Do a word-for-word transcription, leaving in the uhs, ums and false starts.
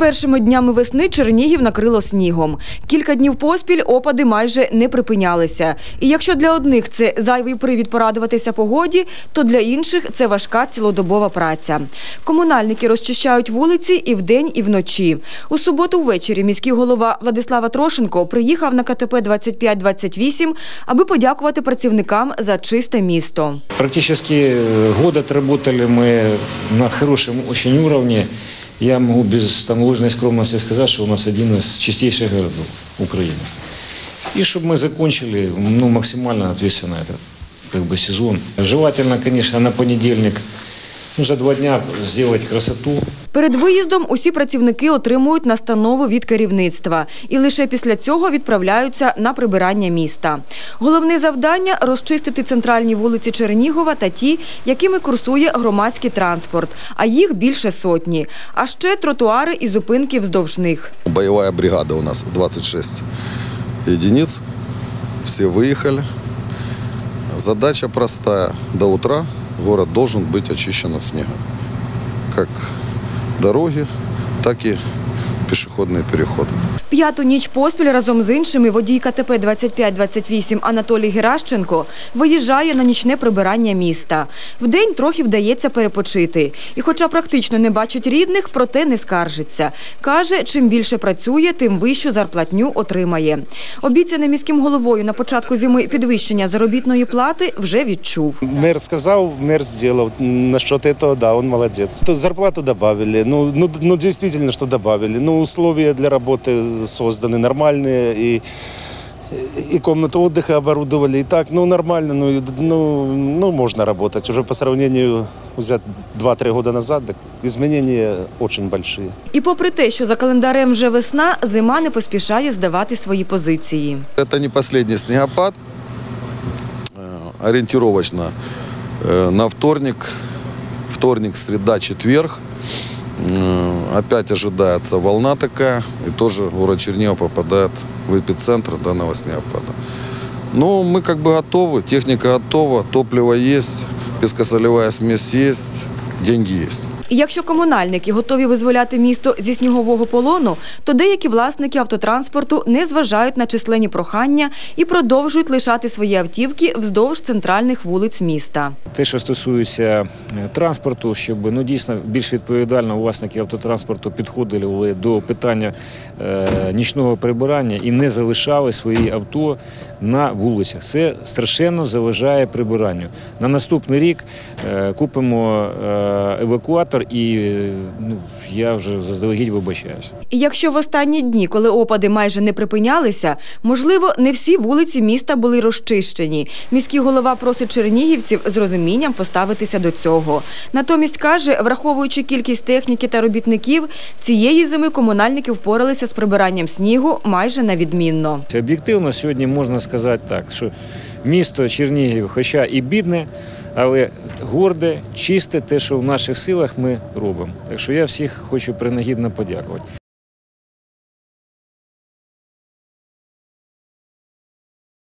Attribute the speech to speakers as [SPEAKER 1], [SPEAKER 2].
[SPEAKER 1] першими днями весни Чернігів накрило снігом. Кілька днів поспіль опади майже не припинялися. І якщо для одних це зайвий привід порадуватися погоді, то для інших це важка цілодобова праця. Комунальники розчищають вулиці і вдень, і вночі. У суботу ввечері міський голова Владислав Трошенко приїхав на ка те пе двадцять п'ять двадцять вісім, аби подякувати працівникам за чисте місто.
[SPEAKER 2] Практически год отработали мы на хорошем очень уровне. Я могу без там, ложной скромности сказать, что у нас один из чистейших городов Украины. И чтобы мы закончили ну, максимально ответственно этот как бы, сезон. Желательно, конечно, на понедельник, ну, за два дня сделать красоту.
[SPEAKER 1] Перед виїздом усі працівники отримують настанову від керівництва. І лише після цього відправляються на прибирання міста. Головне завдання – розчистити центральні вулиці Чернігова та ті, якими курсує громадський транспорт. А їх більше сотні. А ще тротуари і зупинки вздовж них.
[SPEAKER 3] Бойова бригада у нас двадцять шість единиц. Всі виїхали. Задача проста. До утра город должен быть очищен от снега. Как дороги, так і пішохідні переходи.
[SPEAKER 1] П'яту ніч поспіль разом з іншими водій ка те пе двадцять п'ять двадцять вісім Анатолій Геращенко виїжджає на нічне прибирання міста. Вдень трохи вдається перепочити. І хоча практично не бачить рідних, проте не скаржиться. Каже, чим більше працює, тим вищу зарплатню отримає. Обіцяне міським головою на початку зими підвищення заробітної плати вже відчув.
[SPEAKER 4] Мер сказав, мер зробив. Насчет цього, да, він молодець. Зарплату додали. Ну, ну, ну дійсно, що додали. Ну, условия для роботи созданы нормальные, и, и комнату отдыха оборудовали, и так, ну, нормально, ну, ну, ну можно работать. Уже по сравнению взять два-три года назад, так изменения очень большие.
[SPEAKER 1] І попри те, що за календарем вже весна, зима не поспішає здавати свої позиції.
[SPEAKER 3] Это не последний снегопад. Ориентировочно на вторник, вторник, среда, четверг. Опять ожидается волна такая, и тоже город Чернигов попадает в эпицентр данного снегопада. Но мы как бы готовы, техника готова, топливо есть, пескосолевая смесь есть, деньги есть.
[SPEAKER 1] І якщо комунальники готові визволяти місто зі снігового полону, то деякі власники автотранспорту не зважають на численні прохання і продовжують лишати свої автівки вздовж центральних вулиць міста.
[SPEAKER 2] Те, що стосується транспорту, щоб ну, дійсно більш відповідально власники автотранспорту підходили до питання е, нічного прибирання і не залишали свої авто на вулицях. Це страшенно заважає прибиранню. На наступний рік е, купимо е, евакуатор і ну, я вже заздалегідь вибачаюся.
[SPEAKER 1] І якщо в останні дні, коли опади майже не припинялися, можливо, не всі вулиці міста були розчищені. Міський голова просить чернігівців з розумінням поставитися до цього. Натомість каже, враховуючи кількість техніки та робітників, цієї зими комунальники впоралися з прибиранням снігу майже на відмінно.
[SPEAKER 2] Об'єктивно сьогодні можна сказати так, що місто Чернігів, хоча і бідне, але горде, чисте те, що в наших силах ми робимо. Так що я всіх хочу принагідно подякувати.